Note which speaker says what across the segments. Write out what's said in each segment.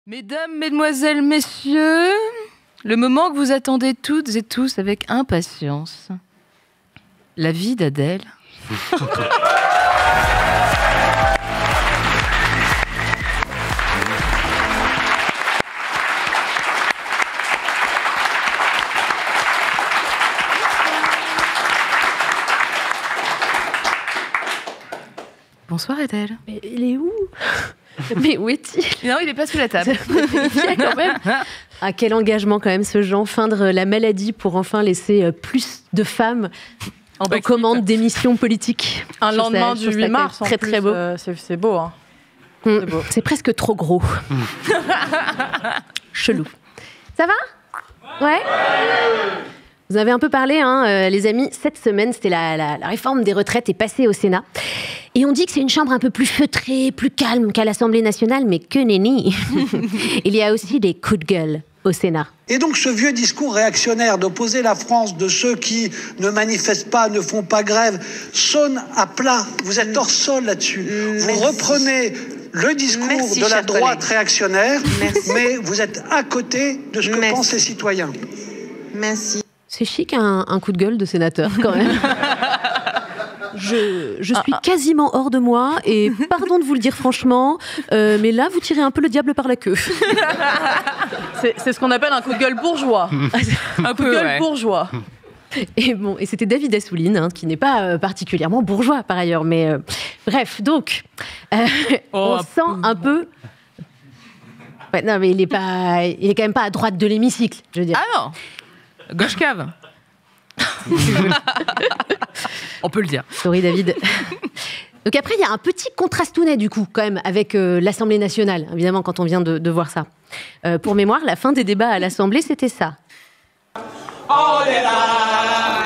Speaker 1: Mesdames, mesdemoiselles, messieurs, le moment que vous attendez toutes et tous avec impatience. La vie d'Adèle. Bonsoir Adèle.
Speaker 2: Mais il est où? Mais où est-il?
Speaker 1: Non, il est pas sous la table.
Speaker 2: Quand même. Ah, quel engagement quand même ce Jean, feindre la maladie pour enfin laisser plus de femmes aux commandes d'émissions politiques.
Speaker 3: Un lendemain du 8 mars,
Speaker 2: très très beau.
Speaker 3: C'est beau, hein.
Speaker 2: C'est presque trop gros. Chelou. Ça va? Ouais. Vous avez un peu parlé, hein, les amis. Cette semaine, c'était la réforme des retraites est passée au Sénat. Et on dit que c'est une chambre un peu plus feutrée, plus calme qu'à l'Assemblée nationale, mais que nenni. Il y a aussi des coups de gueule au Sénat.
Speaker 4: Et donc ce vieux discours réactionnaire d'opposer la France de ceux qui ne manifestent pas, ne font pas grève, sonne à plat. Vous êtes hors sol là-dessus. Vous reprenez le discours de la droite réactionnaire, mais vous êtes à côté de ce que pensent les citoyens.
Speaker 5: Merci.
Speaker 2: C'est chic un coup de gueule de sénateur quand même. Je suis quasiment hors de moi et pardon de vous le dire franchement, mais là vous tirez un peu le diable par la queue.
Speaker 3: C'est ce qu'on appelle un coup de gueule bourgeois. Un coup de gueule bourgeois.
Speaker 2: Et bon, et c'était David Assouline, hein, qui n'est pas particulièrement bourgeois par ailleurs, mais bref, donc on sent un peu. Ouais, non, mais il est quand même pas à droite de l'hémicycle, je veux dire.
Speaker 1: Ah non, gauche cave. On peut le dire.
Speaker 2: Sorry David. Donc après, il y a un petit contrastounet du coup, quand même, avec l'Assemblée nationale, évidemment, quand on vient de voir ça. Pour mémoire, la fin des débats à l'Assemblée, c'était ça.
Speaker 6: On est là,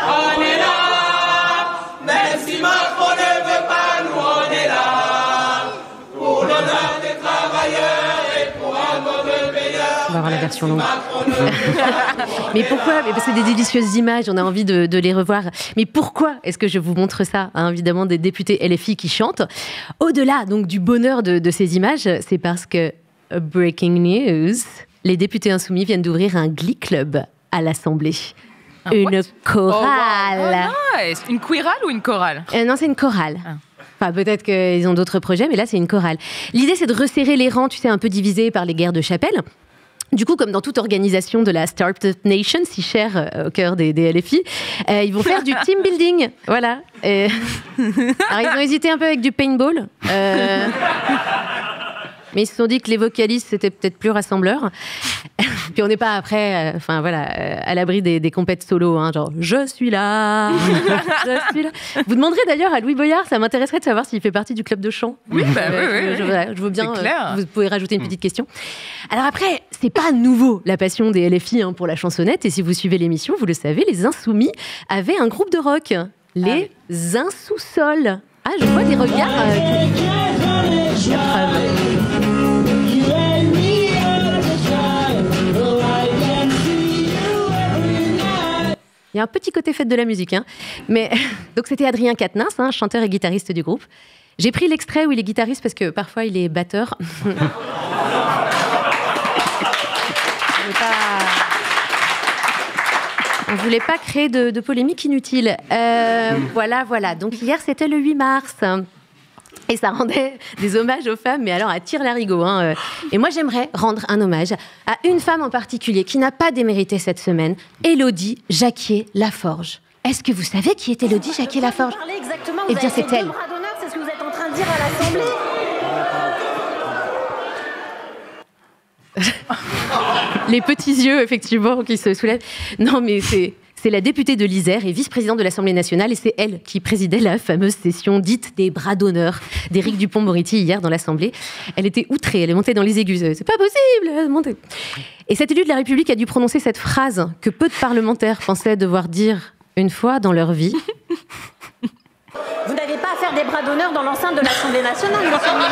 Speaker 6: même si Macron ne veut pas, nous on est là, pour l'honneur des travailleurs et pour un monde meilleur.
Speaker 2: On va voir la version longue. Mais pourquoi? Mais c'est des délicieuses images, on a envie de les revoir. Mais pourquoi est-ce que je vous montre ça, hein? Évidemment, des députés LFI qui chantent. Au-delà donc du bonheur de ces images, c'est parce que, breaking news, les députés insoumis viennent d'ouvrir un Glee Club à l'Assemblée. Une chorale.
Speaker 1: Oh, nice. Une quirale ou une chorale?
Speaker 2: Non, c'est une chorale. Enfin, peut-être qu'ils ont d'autres projets, mais là, c'est une chorale. L'idée, c'est de resserrer les rangs, tu sais, un peu divisés par les guerres de chapelle. Du coup, comme dans toute organisation de la Startup Nation, si chère au cœur des LFI, ils vont faire du team building. Voilà. Alors, ils ont hésité un peu avec du paintball. Mais ils se sont dit que les vocalistes, c'était peut-être plus rassembleur. Puis on n'est pas après, à l'abri des compètes solo, hein, genre « je suis là, je suis là ». Vous demanderez d'ailleurs à Louis Boyard, ça m'intéresserait de savoir s'il fait partie du club de chant.
Speaker 1: Oui, oui.
Speaker 2: Je veux bien, vous pouvez rajouter une petite question. Alors après, c'est pas nouveau, la passion des LFI pour la chansonnette. Et si vous suivez l'émission, vous le savez, les Insoumis avaient un groupe de rock, les Insous-Sols. Ah, je vois des regards. La preuve. Il y a un petit côté fête de la musique, hein. Mais donc c'était Adrien Quatennens, chanteur et guitariste du groupe. J'ai pris l'extrait où il est guitariste parce que parfois il est batteur. On voulait pas créer de polémique inutile. Voilà. Donc hier c'était le 8 mars. Et ça rendait des hommages aux femmes, mais alors à tire-larigot. Hein. Et moi, j'aimerais rendre un hommage à une femme en particulier qui n'a pas démérité cette semaine, Élodie Jacquier-Laforge. Est-ce que vous savez qui est Élodie Jacquier-Laforge? Eh bien, c'est elle.
Speaker 5: C'est ce que vous êtes en train de dire à l'Assemblée.
Speaker 2: Les petits yeux, effectivement, qui se soulèvent. Non, mais c'est la députée de l'Isère et vice-présidente de l'Assemblée nationale, et c'est elle qui présidait la fameuse session dite des bras d'honneur d'Éric Dupond-Moretti hier dans l'Assemblée. Elle était outrée, elle est montée dans les aigus. C'est pas possible, montée. Et cet élu de la République a dû prononcer cette phrase que peu de parlementaires pensaient devoir dire une fois dans leur vie.
Speaker 5: Vous n'avez pas à faire des bras d'honneur dans l'enceinte de l'Assemblée nationale, monsieur le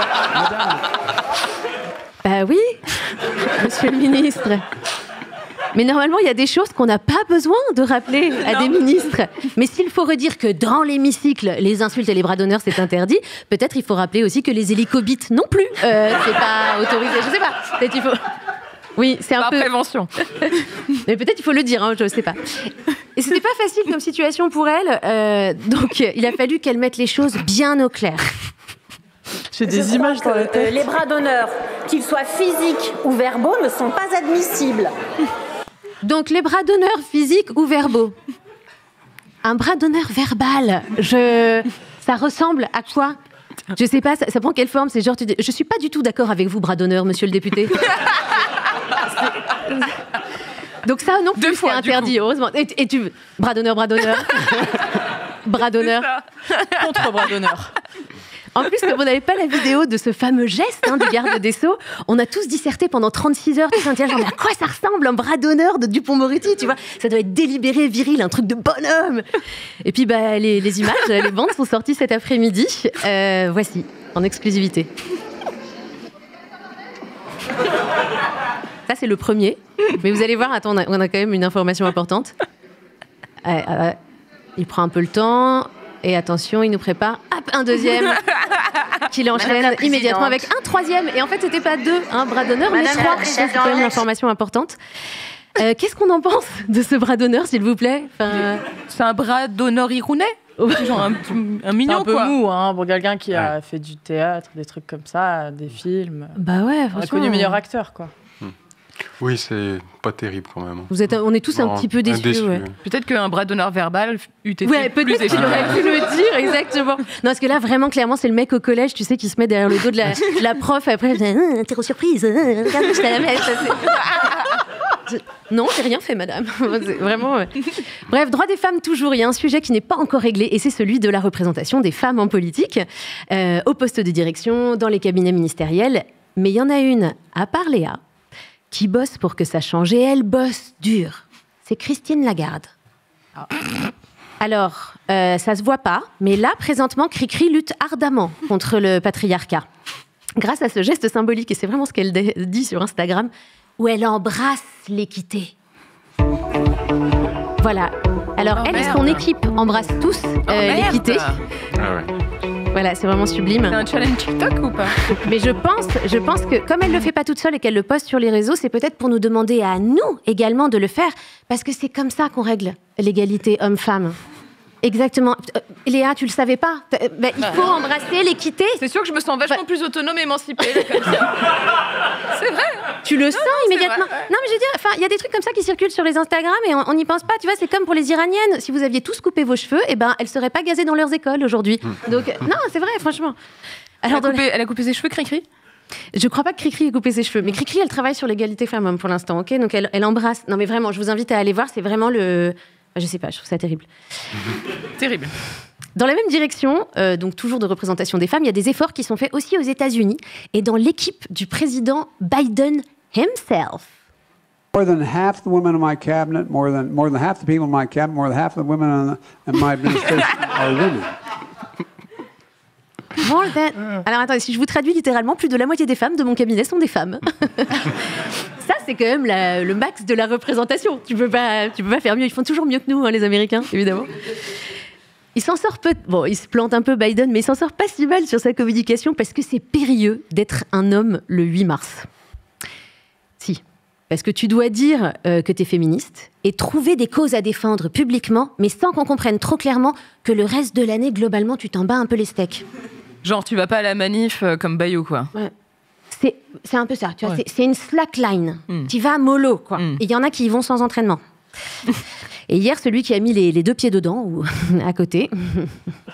Speaker 5: ministre.
Speaker 2: Bah oui, monsieur le ministre. Mais normalement, il y a des choses qu'on n'a pas besoin de rappeler à des ministres. Mais s'il faut redire que dans l'hémicycle, les insultes et les bras d'honneur, c'est interdit, peut-être il faut rappeler aussi que les hélicobites non plus, c'est pas autorisé. Je sais pas. Peut-être il faut... Oui, c'est un peu...
Speaker 1: prévention.
Speaker 2: Mais peut-être il faut le dire, hein, je sais pas. Et c'était pas facile comme situation pour elle, donc il a fallu qu'elle mette les choses bien au clair.
Speaker 3: J'ai des images dans la tête.
Speaker 5: Les bras d'honneur, qu'ils soient physiques ou verbaux, ne sont pas admissibles.
Speaker 2: Donc les bras d'honneur physiques ou verbaux. Un bras d'honneur verbal, ça ressemble à quoi ? Je sais pas, ça prend quelle forme ? C'est genre, je suis pas du tout d'accord avec vous, bras d'honneur, monsieur le député. Donc ça non plus, c'est interdit, heureusement. Et tu... Bras d'honneur, bras d'honneur. Bras d'honneur.
Speaker 3: Contre bras d'honneur.
Speaker 2: En plus, comme on n'avait pas la vidéo de ce fameux geste du garde des Sceaux, on a tous disserté pendant 36 heures, tous genre, mais à quoi ça ressemble un bras d'honneur de Dupond-Moretti, tu vois ? Ça doit être délibéré, viril, un truc de bonhomme. Et puis, les images, les bandes sont sorties cet après-midi. Voici, en exclusivité. Ça, c'est le premier. Mais vous allez voir, attends, on a quand même une information importante. Il prend un peu le temps. Et attention, il nous prépare un deuxième qu'il enchaîne immédiatement avec un troisième. Et en fait, c'était pas deux, un bras d'honneur, mais trois. C'est quand même l'information importante. Qu'est-ce qu'on en pense de ce bras d'honneur, s'il vous plaît ?
Speaker 1: C'est un bras d'honneur irounais. Genre un mignon,
Speaker 3: c'est un peu
Speaker 1: quoi.
Speaker 3: mou, hein, pour quelqu'un qui a fait du théâtre, des trucs comme ça, des films.
Speaker 2: Bah ouais,
Speaker 3: on a connu meilleur acteur, quoi.
Speaker 7: Oui, c'est pas terrible quand même.
Speaker 2: On est tous un petit peu déçus. Ouais.
Speaker 1: Peut-être qu'un bras d'honneur verbal eût été
Speaker 2: peut-être qu'il aurait pu le dire, exactement. Non, parce que là, vraiment, clairement, c'est le mec au collège, tu sais, qui se met derrière le dos de la prof, après, terreau surprise, regarde, je t'ai la messe. Non, j'ai rien fait, madame. Vraiment. Bref, droit des femmes toujours. Il y a un sujet qui n'est pas encore réglé, et c'est celui de la représentation des femmes en politique, au poste de direction, dans les cabinets ministériels. Mais il y en a une, à part Léa, qui bosse pour que ça change, et elle bosse dur. C'est Christine Lagarde. Alors, ça se voit pas, mais là, présentement, Cricri lutte ardemment contre le patriarcat. Grâce à ce geste symbolique, et c'est vraiment ce qu'elle dit sur Instagram, où elle embrasse l'équité. Voilà. Alors, elle et son équipe embrassent tous l'équité.
Speaker 7: Ah ouais.
Speaker 2: Voilà, c'est vraiment sublime.
Speaker 1: C'est un challenge TikTok ou pas ?
Speaker 2: Mais je pense que comme elle le fait pas toute seule et qu'elle le poste sur les réseaux, c'est peut-être pour nous demander à nous également de le faire, parce que c'est comme ça qu'on règle l'égalité homme-femme. Exactement. Léa, tu le savais pas ? Il faut embrasser l'équité.
Speaker 1: C'est sûr que je me sens vachement plus autonome et émancipée. Là, comme ça. C'est vrai.
Speaker 2: Tu le sens immédiatement. Non, mais je veux dire, il y a des trucs comme ça qui circulent sur les Instagram et on n'y pense pas. Tu vois, c'est comme pour les Iraniennes. Si vous aviez tous coupé vos cheveux, elles seraient pas gazées dans leurs écoles aujourd'hui. Donc, non, c'est vrai, franchement. Alors,
Speaker 1: elle a coupé ses cheveux, Cricri ?
Speaker 2: Je crois pas que Cricri ait coupé ses cheveux, mais Cricri, elle travaille sur l'égalité femmes-hommes pour l'instant, ok ? Donc, elle embrasse. Non, mais vraiment, je vous invite à aller voir. C'est vraiment le... Je sais pas, je trouve ça terrible.
Speaker 1: Terrible.
Speaker 2: Dans la même direction, donc toujours de représentation des femmes, il y a des efforts qui sont faits aussi aux États-Unis et dans l'équipe du président Biden himself.
Speaker 8: More than half the women in my cabinet, more than half the people in my cabinet, more than half the women in my administration are women.
Speaker 2: Alors attendez, si je vous traduis littéralement, plus de la moitié des femmes de mon cabinet sont des femmes. Ça, c'est quand même le max de la représentation. Tu peux pas faire mieux. Ils font toujours mieux que nous, hein, les Américains, évidemment. Il s'en sort il se plante un peu Biden, mais il s'en sort pas si mal sur sa communication parce que c'est périlleux d'être un homme le 8 mars. Si. Parce que tu dois dire que tu es féministe et trouver des causes à défendre publiquement, mais sans qu'on comprenne trop clairement que le reste de l'année, globalement, tu t'en bats un peu les steaks.
Speaker 1: Genre, tu vas pas à la manif comme Bayo, quoi.
Speaker 2: Ouais. C'est un peu ça, tu vois, c'est une slackline. Tu vas mollo, quoi. Et il y en a qui y vont sans entraînement. Et hier, celui qui a mis les deux pieds dedans, ou à côté...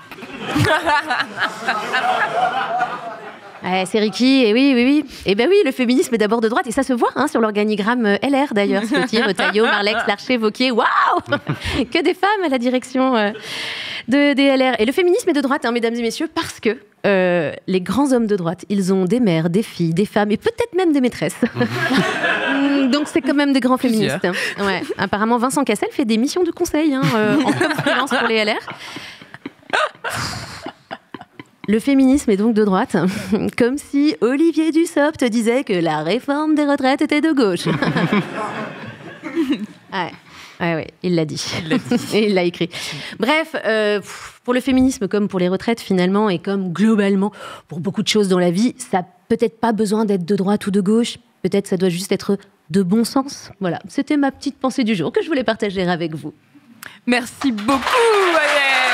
Speaker 2: c'est Ricky, et oui. Et ben oui, le féminisme est d'abord de droite, et ça se voit sur l'organigramme LR d'ailleurs. Clotilde, Retailleau, Marlex, Larcher, Wauquiez, waouh, que des femmes à la direction des LR. Et le féminisme est de droite, mesdames et messieurs, parce que les grands hommes de droite, ils ont des mères, des filles, des femmes, et peut-être même des maîtresses. Donc c'est quand même des grands féministes. Ouais. Apparemment, Vincent Cassel fait des missions de conseil en freelance pour les LR. Le féminisme est donc de droite, comme si Olivier Dussopt te disait que la réforme des retraites était de gauche. Ouais, il l'a dit. Et il l'a écrit. Bref, pour le féminisme comme pour les retraites finalement, et comme globalement pour beaucoup de choses dans la vie, ça n'a peut-être pas besoin d'être de droite ou de gauche. Peut-être ça doit juste être de bon sens. Voilà, c'était ma petite pensée du jour que je voulais partager avec vous.
Speaker 1: Merci beaucoup, Marielle.